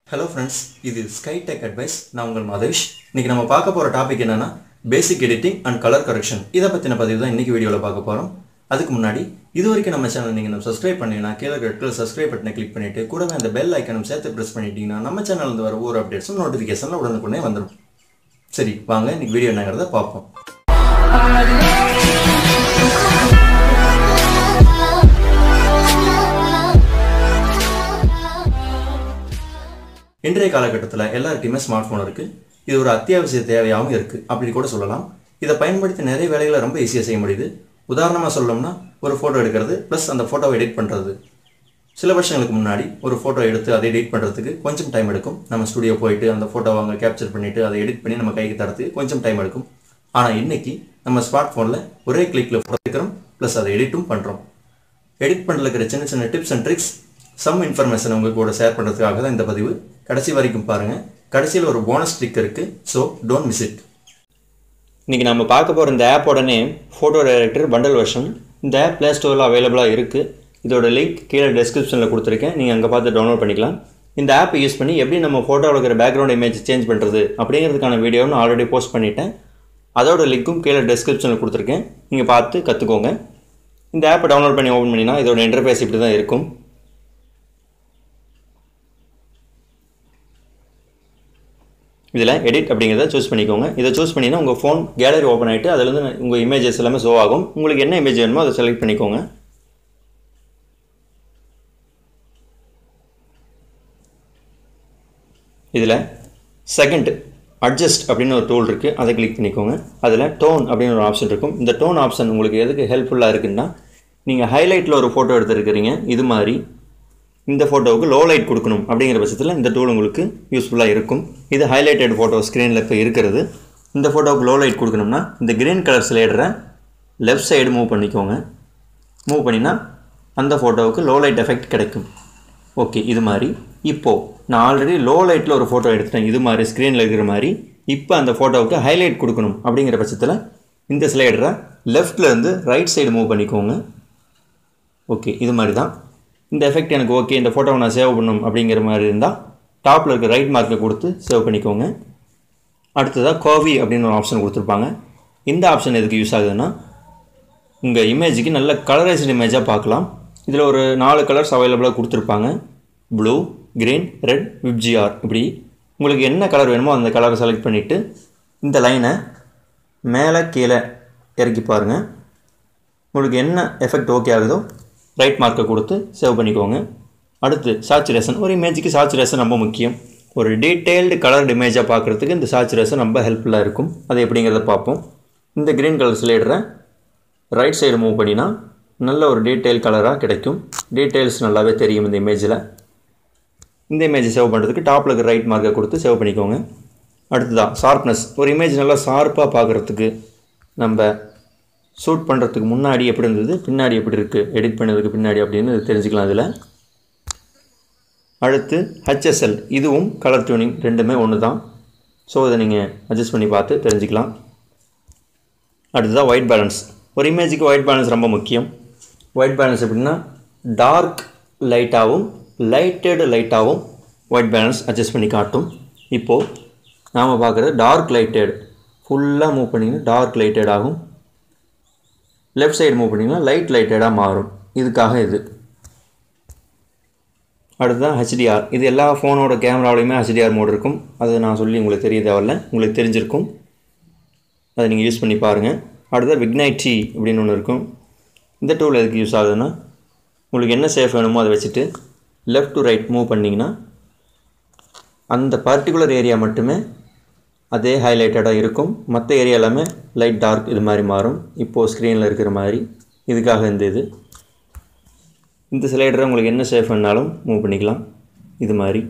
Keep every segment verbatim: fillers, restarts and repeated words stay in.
Hello friends, this is SkyTech Advice. நான் உங்கள் மாதேஷ். இன்னைக்கு நம்ம பார்க்க போற டாபிக் என்னன்னா basic editing and color correction. இத பத்தின பதிவு தான் இன்னைக்கு வீடியோல பார்க்க போறோம். அதுக்கு முன்னாடி இதுவரைக்கும் நம்ம சேனலை நீங்க நம்ம subscribe பண்ணீங்கன்னா கீழ ரெட் கலர் subscribe பட்டனை கிளிக் பண்ணிட்டு கூடவே அந்த bell ஐகானும் சேர்த்து பிரஸ் பண்ணிட்டீங்கன்னா நம்ம சேனல்ல இருந்து வர ஒவ்வொரு அப்டேட்ஸும் நோட்டிஃபிகேஷன்ல உடனுக்குடனே வந்துரும். சரி, வாங்க இன்னைக்கு வீடியோ என்னங்கறத பார்ப்போம். இன்றைய காலகட்டத்தில் எல்லாருக்குமே ஸ்மார்ட் ஃபோன் இருக்குது. இது ஒரு அத்தியாவசிய தேவையாகவும் இருக்குது அப்படி கூட சொல்லலாம். இதை பயன்படுத்தி நிறைய வேலைகளை ரொம்ப ஈஸியாக செய்ய முடியுது. உதாரணமாக சொல்லணும்னா ஒரு ஃபோட்டோ எடுக்கிறது ப்ளஸ் அந்த ஃபோட்டோவை எடிட் பண்ணுறது. சில வருஷங்களுக்கு முன்னாடி ஒரு ஃபோட்டோ எடுத்து அதை எடிட் பண்ணுறதுக்கு கொஞ்சம் டைம் எடுக்கும். நம்ம ஸ்டுடியோ போயிட்டு அந்த ஃபோட்டோவை அங்கே கேப்சர் பண்ணிவிட்டு அதை எடிட் பண்ணி நம்ம கைக்கு தரத்துக்கு கொஞ்சம் டைம் எடுக்கும். ஆனால் இன்றைக்கி நம்ம ஸ்மார்ட் ஃபோனில் ஒரே கிளிக்கில் ஃபோட்டோ எடுக்கிறோம் ப்ளஸ் அதை எடிட்டும் பண்ணுறோம். எடிட் பண்ணுறதுல இருக்கிற சின்ன சின்ன tips and tricks some information உங்கள் கூட ஷேர் பண்ணுறதுக்காக தான் இந்த பதிவு. கடைசி வரைக்கும் பாருங்கள். கடைசியில் ஒரு போனஸ் ட்ரிக் இருக்குது, ஸோ டோன்ட் மிஸ் இட். இன்றைக்கி நம்ம பார்க்க போகிற இந்த ஆப்போட name photo director bundle version. இந்த ஆப் ப்ளே ஸ்டோரில் அவைலபிளாக இருக்குது. இதோட லிங்க் கீழே டெஸ்கிரிப்ஷனில் கொடுத்துருக்கேன், நீங்கள் அங்கே பார்த்து டவுன்லோட் பண்ணிக்கலாம். இந்த ஆப்பை யூஸ் பண்ணி எப்படி நம்ம ஃபோட்டோவில் இருக்கிற பேக்ரவுண்ட் இமேஜ் சேஞ்ச் பண்ணுறது அப்படிங்கிறதுக்கான வீடியோ நான் ஆல்ரெடி போஸ்ட் பண்ணிட்டேன். அதோட லிங்க்கும் கீழே டெஸ்கிரிப்ஷனில் கொடுத்துருக்கேன், நீங்கள் பார்த்து கற்றுக்கோங்க. இந்த ஆப்பை டவுன்லோட் பண்ணி ஓப்பன் பண்ணினா இதோட இன்டர்ஃபேஸ் இப்படி தான் இருக்கும். இதில் எடிட் அப்படிங்கிறத சூஸ் பண்ணிக்கோங்க. இதை சூஸ் பண்ணினா உங்கள் ஃபோன் கேலரி ஓப்பன் ஆகிட்டு அதுலேருந்து உங்கள் இமேஜஸ் எல்லாமே ஷோ ஆகும். உங்களுக்கு என்ன இமேஜ் வேணுமோ அதை செலக்ட் பண்ணிக்கோங்க. இதில் செகண்ட் அட்ஜஸ்ட் அப்படின்னு ஒரு டூல் இருக்குது, அதை கிளிக் பண்ணிக்கோங்க. அதில் டோன் அப்படின்னு ஒரு ஆப்ஷன் இருக்கும். இந்த டோன் ஆப்ஷன் உங்களுக்கு எதுக்கு ஹெல்ப்ஃபுல்லாக இருக்குன்னா, நீங்கள் ஹைலைட்டில் ஒரு ஃபோட்டோ எடுத்துருக்கிறீங்க, இது மாதிரி இந்த ஃபோட்டோவுக்கு லோ லைட் கொடுக்கணும் அப்படிங்கிற பட்சத்தில் இந்த டூல் உங்களுக்கு யூஸ்ஃபுல்லாக இருக்கும். இது ஹைலைட்டட் ஃபோட்டோ ஸ்க்ரீனில் இப்போ இருக்கிறது. இந்த ஃபோட்டோவுக்கு லோ லைட் கொடுக்கணும்னா இந்த க்ரீன் கலர் ஸ்லைடரை லெஃப்ட் சைடு மூவ் பண்ணிக்கோங்க. மூவ் பண்ணினா அந்த ஃபோட்டோவுக்கு லோ லைட் எஃபெக்ட் கிடைக்கும். ஓகே, இது மாதிரி இப்போது நான் ஆல்ரெடி லோ லைட்டில் ஒரு ஃபோட்டோ எடுத்துட்டேன், இது மாதிரி ஸ்க்ரீனில் இருக்கிற மாதிரி. இப்போ அந்த ஃபோட்டோவுக்கு ஹைலைட் கொடுக்கணும் அப்படிங்கிற பட்சத்தில் இந்த ஸ்லைடரை லெஃப்ட்லேருந்து ரைட் சைடு மூவ் பண்ணிக்கோங்க. ஓகே, இது மாதிரி தான். இந்த எஃபெக்ட் எனக்கு ஓகே, இந்த ஃபோட்டோவை நான் சேவ் பண்ணணும் அப்படிங்கிற மாதிரி இருந்தால் டாப்பில் இருக்க ரைட் மார்க்கை கொடுத்து சேவ் பண்ணிக்கோங்க. அடுத்ததாக காவி அப்படின்னு ஒரு ஆப்ஷன் கொடுத்துருப்பாங்க. இந்த ஆப்ஷன் எதுக்கு யூஸ் ஆகுதுன்னா, உங்கள் இமேஜுக்கு நல்ல கலரைஸ்டு இமேஜாக பார்க்கலாம். இதில் ஒரு நாலு கலர்ஸ் அவைலபிளாக கொடுத்துருப்பாங்க, ப்ளூ, க்ரீன், ரெட், விப்ஜிஆர். இப்படி உங்களுக்கு என்ன கலர் வேணுமோ அந்த கலரை செலக்ட் பண்ணிவிட்டு இந்த லைனை மேலே கீழே இறக்கி பாருங்கள். உங்களுக்கு என்ன எஃபெக்ட் ஓகே ஆகுதோ ரைட் மார்க்கை கொடுத்து சேவ் பண்ணிக்கோங்க. அடுத்து சாச்சுரேஷன். ஒரு இமேஜுக்கு சாச்சுரேஷன் ரொம்ப முக்கியம். ஒரு டீட்டெயில்டு கலர்டு இமேஜாக பார்க்குறதுக்கு இந்த சாச்சுரேஷன் ரொம்ப ஹெல்ப்ஃபுல்லாக இருக்கும். அது எப்படிங்கிறத பார்ப்போம். இந்த க்ரீன் கலர் ஸ்லைடரை ரைட் சைடு மூவ் பண்ணினா நல்ல ஒரு டீட்டெயில் கலராக கிடைக்கும். டீட்டெயில்ஸ் நல்லாவே தெரியும் இந்த இமேஜில். இந்த இமேஜை சேவ் பண்ணுறதுக்கு டாப்பில் இருக்க ரைட் மார்க்கை கொடுத்து சேவ் பண்ணிக்கோங்க. அடுத்ததான் ஷார்ப்னஸ். ஒரு இமேஜ் நல்லா ஷார்ப்பாக பார்க்குறதுக்கு நம்ம ஷூட் பண்ணுறதுக்கு முன்னாடி எப்படி இருந்தது, பின்னாடி எப்படி இருக்குது, எடிட் பண்ணதுக்கு பின்னாடி அப்படின்னு தெரிஞ்சுக்கலாம் இதில். அடுத்து ஹெச்எஸ்எல். இதுவும் கலர் டியூனிங் ரெண்டுமே ஒன்று தான். ஸோ இதை நீங்கள் அட்ஜஸ்ட் பண்ணி பார்த்து தெரிஞ்சுக்கலாம். அடுத்ததான் ஒயிட் பேலன்ஸ். ஒரு இமேஜுக்கு ஒயிட் பேலன்ஸ் ரொம்ப முக்கியம். ஒயிட் பேலன்ஸ் எப்படின்னா, டார்க் லைட்டாகவும் லைட்டடு லைட்டாகவும் ஒயிட் பேலன்ஸ் அட்ஜஸ்ட் பண்ணி காட்டும். இப்போது நாம் பார்க்குறது டார்க் லைட்டட். ஃபுல்லாக மூவ் பண்ணிங்கன்னா டார்க் லைட்டட் ஆகும். லெஃப்ட் சைடு மூவ் பண்ணிங்கன்னா லைட் லைட்டடாக மாறும். இதுக்காக இது. அடுத்ததான் ஹெச்டிஆர். இது எல்லா ஃபோனோட கேமராவிலையுமே ஹெச்டிஆர் மோட் இருக்கும். அது நான் சொல்லி உங்களுக்கு தெரிய தேவையில்ல, உங்களுக்கு தெரிஞ்சிருக்கும். அதை நீங்கள் யூஸ் பண்ணி பாருங்கள். அடுத்தது விக்னைட்டி அப்படின்னு ஒன்று இருக்கும். இந்த டூல் எதுக்கு யூஸ் ஆகுதுன்னா, உங்களுக்கு என்ன சேஃப் வேணுமோ அதை வச்சுட்டு லெஃப்ட் டு ரைட் மூவ் பண்ணிங்கன்னா அந்த பர்டிகுலர் ஏரியா மட்டுமே அதே ஹைலைட்டடாக இருக்கும். மற்ற ஏரியா எல்லாமே லைட் டார்க் இது மாதிரி மாறும். இப்போது ஸ்க்ரீனில் இருக்கிற மாதிரி. இதுக்காக இந்த இது இந்த ஸ்லைடரை உங்களுக்கு என்ன சேஃப் வேணாலும் மூவ் பண்ணிக்கலாம் இது மாதிரி.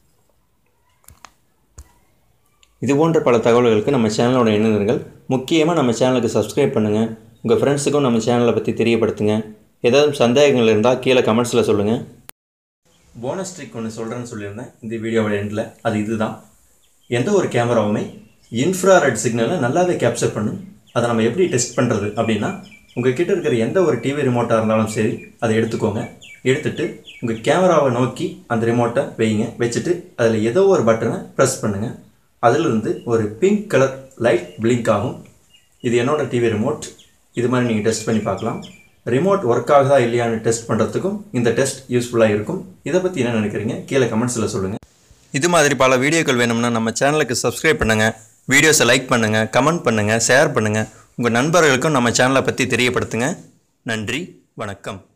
இது போன்ற பல தகவல்களுக்கு நம்ம சேனலோட இணைந்திருங்கள். முக்கியமாக நம்ம சேனலுக்கு சப்ஸ்கிரைப் பண்ணுங்கள். உங்கள் ஃப்ரெண்ட்ஸுக்கும் நம்ம சேனலை பற்றி தெரியப்படுத்துங்க. ஏதாவது சந்தேகங்கள் இருந்தால் கீழே கமெண்ட்ஸில் சொல்லுங்கள். போனஸ் ட்ரிக் ஒன்று சொல்கிறேன்னு சொல்லியிருந்தேன் இந்த வீடியோவோட எண்டில். அது இதுதான். எந்த ஒரு கேமராவுமே இன்ஃப்ராரெட் சிக்னலை நல்லாவே கேப்சர் பண்ணும். அதை நம்ம எப்படி டெஸ்ட் பண்ணுறது அப்படின்னா, உங்கள் கிட்ட இருக்கிற எந்த ஒரு டிவி ரிமோட்டாக இருந்தாலும் சரி அதை எடுத்துக்கோங்க. எடுத்துட்டு உங்கள் கேமராவை நோக்கி அந்த ரிமோட்டை வைங்க. வச்சுட்டு அதில் ஏதோ ஒரு பட்டனை ப்ரெஸ் பண்ணுங்கள். அதிலிருந்து ஒரு பிங்க் கலர் லைட் பிளிங்க் ஆகும். இது என்னோடய டிவி ரிமோட். இது மாதிரி நீங்கள் டெஸ்ட் பண்ணி பார்க்கலாம். ரிமோட் ஒர்க் ஆகுதா இல்லையான்னு டெஸ்ட் பண்ணுறதுக்கும் இந்த டெஸ்ட் யூஸ்ஃபுல்லாக இருக்கும். இதை பற்றி என்ன நினைக்கிறீங்க கீழே கமெண்ட்ஸில் சொல்லுங்கள். இது மாதிரி பல வீடியோக்கள் வேணும்னா நம்ம சேனலுக்கு சப்ஸ்கிரைப் பண்ணுங்கள், வீடியோஸை லைக் பண்ணுங்கள், கமெண்ட் பண்ணுங்கள், ஷேர் பண்ணுங்கள். உங்கள் நண்பர்களுக்கும் நம்ம சேனலை பற்றி தெரியப்படுத்துங்க. நன்றி, வணக்கம்.